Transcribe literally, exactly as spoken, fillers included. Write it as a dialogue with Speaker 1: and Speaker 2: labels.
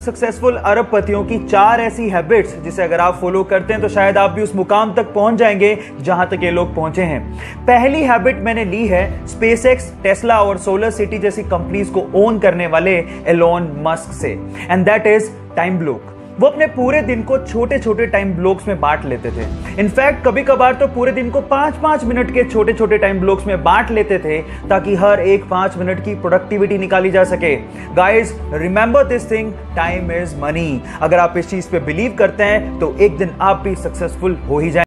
Speaker 1: Successful अरबपतियों की चार ऐसी हैबिट्स जिसे अगर आप फॉलो करते हैं तो शायद आप भी उस मुकाम तक पहुंच जाएंगे जहां तक ये लोग पहुंचे हैं। पहली हैबिट मैंने ली है स्पेसएक्स, टेस्ला और सोलर सिटी जैसी कंपनीज को ओन करने वाले एलोन मस्क से, and that is time block. वो अपने पूरे दिन को छोटे छोटे टाइम ब्लॉक्स में बांट लेते थे। इनफैक्ट कभी कभार तो पूरे दिन को पांच पांच मिनट के छोटे छोटे टाइम ब्लॉक्स में बांट लेते थे ताकि हर एक पांच मिनट की प्रोडक्टिविटी निकाली जा सके। Guys, remember this thing, time is money. अगर आप इस चीज पे बिलीव करते हैं तो एक दिन आप भी सक्सेसफुल हो ही जाएंगे।